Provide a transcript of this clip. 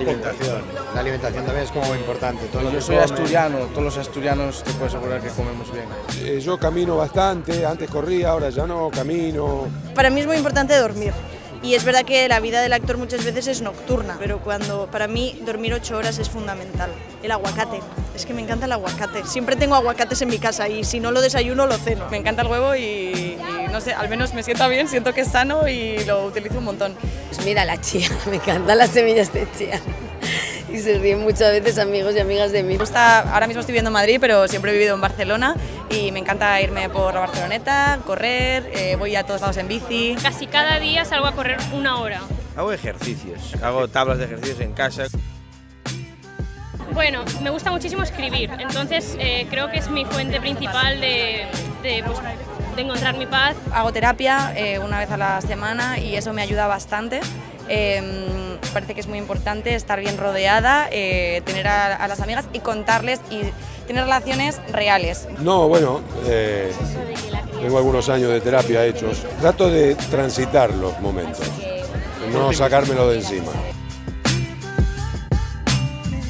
La alimentación también es como muy importante. Todo lo Yo que soy comes. asturiano, todos los asturianos te puedo asegurar que comemos bien. Yo camino bastante, antes corría, ahora ya no, camino. Para mí es muy importante dormir. Y es verdad que la vida del actor muchas veces es nocturna, pero para mí dormir 8 horas es fundamental. El aguacate, es que me encanta el aguacate. Siempre tengo aguacates en mi casa y si no lo desayuno lo ceno. Me encanta el huevo y no sé, al menos me sienta bien, siento que es sano y lo utilizo un montón. Pues mira, la chía, me encantan las semillas de chía. Y se ríen muchas veces amigos y amigas de mí. Ahora mismo estoy viviendo en Madrid, pero siempre he vivido en Barcelona y me encanta irme por la Barceloneta, correr, voy a todos lados en bici. Casi cada día salgo a correr 1 hora. Hago ejercicios, hago tablas de ejercicios en casa. Bueno, me gusta muchísimo escribir, entonces creo que es mi fuente principal de encontrar mi paz. Hago terapia una vez a la semana y eso me ayuda bastante. Parece que es muy importante estar bien rodeada, tener a las amigas y contarles y tener relaciones reales. No, bueno, tengo algunos años de terapia hechos. Trato de transitar los momentos, no sacármelo de encima.